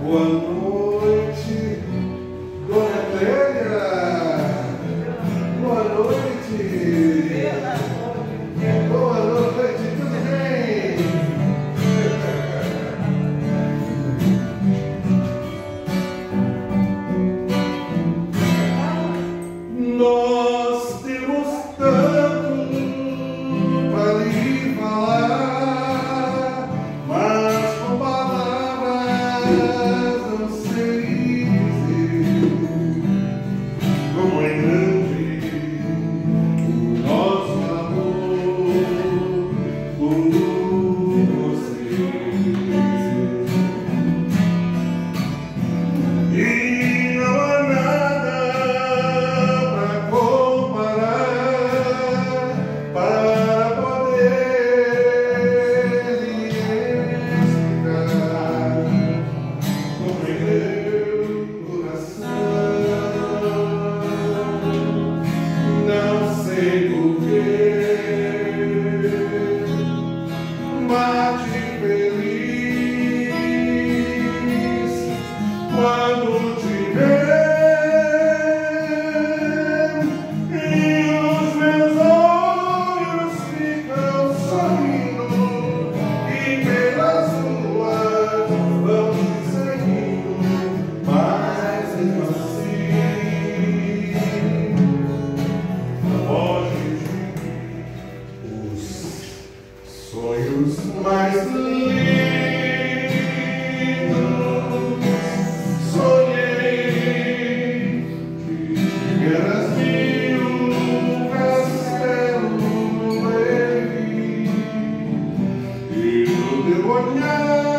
Boa noite, Dona Clélia. Boa noite. Boa noite, tudo bem? Nós temos tanto para lhe falar, mas com palavras não sei dizer como é grande o nosso amor por você. E não há nada para comparar, para poder lhe explicar como é meu coração. Não sei porquê, bate feliz quando te ver e os meus olhos ficam sorrindo e pelas ruas vão te seguindo, mas mesmo assim foge os sonhos mais lindos. Sonhei que eras meu castelo e no teu olhar